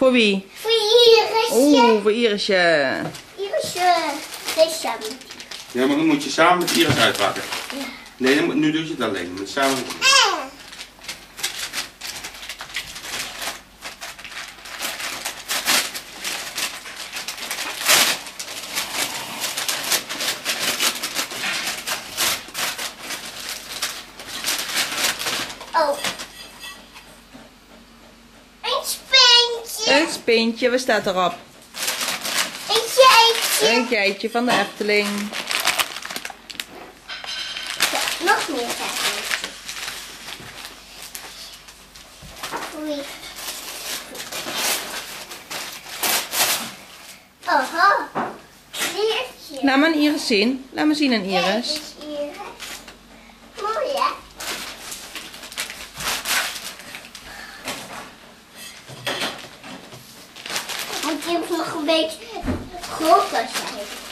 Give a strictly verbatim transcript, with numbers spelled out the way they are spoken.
Voor wie? Voor Irisje. Oeh, voor Irisje. Irisje. Deze samen. Ja, maar dan moet je samen met Iris uitpakken. Ja. Nee, dan moet, nu doe je het alleen. Je moet samen doen. Oh. Een speentje. Een spintje, wat staat erop? Een geitje. Een geitje van de Efteling. Ja, nog meer geitjes. Oei. Oho. Leertje. Laat maar een Iris zien. Laat me zien een Iris. Kijk eens, Iris. Mooi hè? Moet je nog een beetje groter zijn.